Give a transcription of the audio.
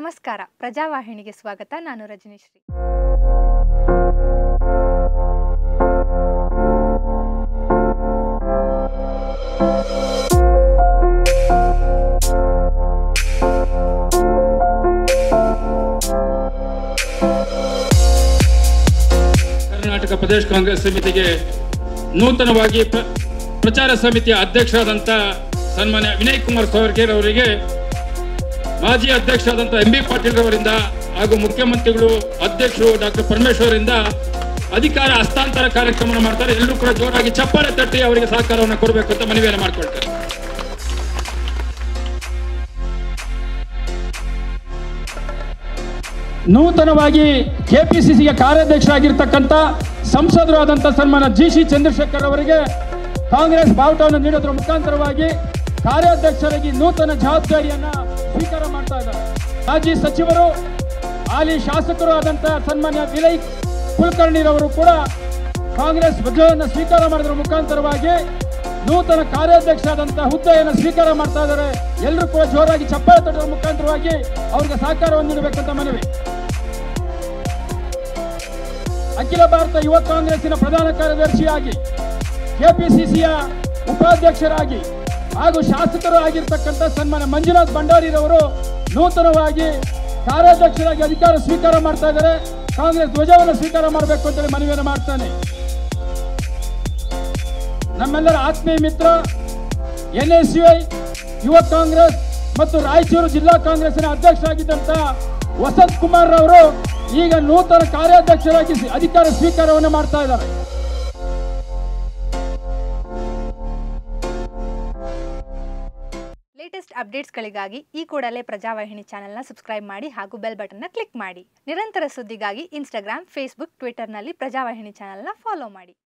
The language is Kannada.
ನಮಸ್ಕಾರ, ಪ್ರಜಾವಾಹಿನಿಗೆ ಸ್ವಾಗತ. ನಾನು ರಜನಿಶ್ರೀ. ಕರ್ನಾಟಕ ಪ್ರದೇಶ ಕಾಂಗ್ರೆಸ್ ಸಮಿತಿಗೆ ನೂತನವಾಗಿ ಪ್ರಚಾರ ಸಮಿತಿಯ ಅಧ್ಯಕ್ಷರಾದಂಥ ಸನ್ಮಾನ್ಯ ವಿನಯ್ ಕುಮಾರ್ ಸವರ್ಕರ್ ಅವರಿಗೆ ಮಾಜಿ ಅಧ್ಯಕ್ಷರಾದಂಥ ಎಂ ಬಿ ಪಾಟೀಲ್ ಅವರಿಂದ ಹಾಗೂ ಮುಖ್ಯಮಂತ್ರಿಗಳು ಅಧ್ಯಕ್ಷರು ಡಾಕ್ಟರ್ ಪರಮೇಶ್ವರ್ ಅವರಿಂದ ಅಧಿಕಾರ ಹಸ್ತಾಂತರ ಕಾರ್ಯಕ್ರಮ ಮಾಡ್ತಾರೆ. ಎಲ್ಲರೂ ಕೂಡ ಜೋರಾಗಿ ಚಪ್ಪಾಳೆ ತಟ್ಟಿ ಅವರಿಗೆ ಸಹಕಾರವನ್ನು ಕೊಡಬೇಕು ಅಂತ ಮನವಿಯನ್ನು ಮಾಡಿಕೊಳ್ತಾರೆ. ನೂತನವಾಗಿ ಕೆಪಿಸಿಸಿಗೆ ಕಾರ್ಯಾಧ್ಯಕ್ಷರಾಗಿರ್ತಕ್ಕಂಥ ಸಂಸದರು ಆದಂಥ ಸನ್ಮಾನ ಜಿ ಚಂದ್ರಶೇಖರ್ ಅವರಿಗೆ ಕಾಂಗ್ರೆಸ್ ಬಾವುಟವನ್ನು ನೀಡೋದ್ರ ಮುಖಾಂತರವಾಗಿ ಕಾರ್ಯಾಧ್ಯಕ್ಷರಾಗಿ ನೂತನ ಜವಾಬ್ದಾರಿಯನ್ನ ಸ್ವೀಕಾರ ಮಾಡ್ತಾ ಇದ್ದಾರೆ. ಮಾಜಿ ಸಚಿವರು ಹಾಲಿ ಶಾಸಕರು ಆದಂಥ ಸನ್ಮಾನ್ಯ ವಿನಯ್ ಕುಲಕರ್ಣಿರವರು ಕೂಡ ಕಾಂಗ್ರೆಸ್ ಧ್ವಜವನ್ನು ಸ್ವೀಕಾರ ಮಾಡೋದ್ರ ಮುಖಾಂತರವಾಗಿ ನೂತನ ಕಾರ್ಯಾಧ್ಯಕ್ಷರಾದಂಥ ಹುದ್ದೆಯನ್ನು ಸ್ವೀಕಾರ ಮಾಡ್ತಾ ಇದ್ದಾರೆ. ಎಲ್ಲರೂ ಕೂಡ ಜೋರಾಗಿ ಚಪ್ಪಾಳೆ ತಟ್ಟುವ ಮುಖಾಂತರವಾಗಿ ಅವರಿಗೆ ಸಹಕಾರವನ್ನು ನೀಡಬೇಕಂತ ಮನವಿ. ಅಖಿಲ ಭಾರತ ಯುವ ಕಾಂಗ್ರೆಸ್ಸಿನ ಪ್ರಧಾನ ಕಾರ್ಯದರ್ಶಿಯಾಗಿ, ಕೆಪಿಸಿಸಿಯ ಉಪಾಧ್ಯಕ್ಷರಾಗಿ ಹಾಗೂ ಶಾಸಕರು ಆಗಿರ್ತಕ್ಕಂಥ ಸನ್ಮಾನ್ಯ ಮಂಜುನಾಥ್ ಭಂಡಾರಿರವರು ನೂತನವಾಗಿ ಕಾರ್ಯಾಧ್ಯಕ್ಷರಾಗಿ ಅಧಿಕಾರ ಸ್ವೀಕಾರ ಮಾಡ್ತಾ ಇದ್ದಾರೆ. ಕಾಂಗ್ರೆಸ್ ಧ್ವಜವನ್ನು ಸ್ವೀಕಾರ ಮಾಡಬೇಕು ಅಂತೇಳಿ ಮನವಿಯನ್ನು ಮಾಡ್ತಾನೆ. ನಮ್ಮೆಲ್ಲರ ಆತ್ಮೀಯ ಮಿತ್ರ NSUI ಯುವ ಕಾಂಗ್ರೆಸ್ ಮತ್ತು ರಾಯಚೂರು ಜಿಲ್ಲಾ ಕಾಂಗ್ರೆಸ್ಸಿನ ಅಧ್ಯಕ್ಷರಾಗಿದ್ದಂಥ ವಸಂತ್ ಕುಮಾರ್ ಅವರು ಈಗ ನೂತನ ಕಾರ್ಯಾಧ್ಯಕ್ಷರಾಗಿ ಅಧಿಕಾರ ಸ್ವೀಕಾರವನ್ನು ಮಾಡ್ತಾ ಇದ್ದಾರೆ. ಲೇಟೆಸ್ಟ್ ಅಪ್ಡೇಟ್ಸ್ಗಳಿಗಾಗಿ ಈ ಕೂಡಲೇ ಪ್ರಜಾವಾಹಿನಿ ಚಾನೆಲ್ನ ಸಬ್ಸ್ಕ್ರೈಬ್ ಮಾಡಿ ಹಾಗೂ ಬೆಲ್ ಬಟನ್ನ ಕ್ಲಿಕ್ ಮಾಡಿ. ನಿರಂತರ ಸುದ್ದಿಗಾಗಿ ಇನ್ಸ್ಟಾಗ್ರಾಮ್, ಫೇಸ್ಬುಕ್, ಟ್ವಿಟರ್ನಲ್ಲಿ ಪ್ರಜಾವಾಹಿನಿ ಚಾನೆಲ್ನ ಫಾಲೋ ಮಾಡಿ.